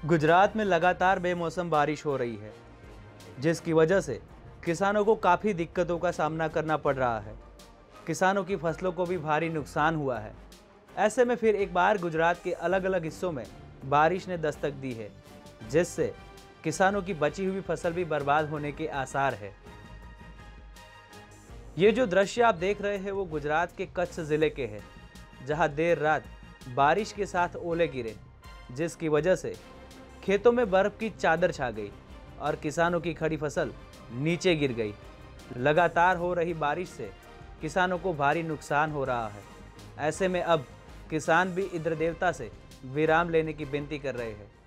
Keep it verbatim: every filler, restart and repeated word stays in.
गुजरात में लगातार बेमौसम बारिश हो रही है, जिसकी वजह से किसानों को काफ़ी दिक्कतों का सामना करना पड़ रहा है। किसानों की फसलों को भी भारी नुकसान हुआ है। ऐसे में फिर एक बार गुजरात के अलग अलग हिस्सों में बारिश ने दस्तक दी है, जिससे किसानों की बची हुई फसल भी बर्बाद होने के आसार है। ये जो दृश्य आप देख रहे हैं वो गुजरात के कच्छ जिले के हैं, जहां देर रात बारिश के साथ ओले गिरे, जिसकी वजह से खेतों में बर्फ की चादर छा गई और किसानों की खड़ी फसल नीचे गिर गई। लगातार हो रही बारिश से किसानों को भारी नुकसान हो रहा है। ऐसे में अब किसान भी इंद्र देवता से विराम लेने की विनती कर रहे हैं।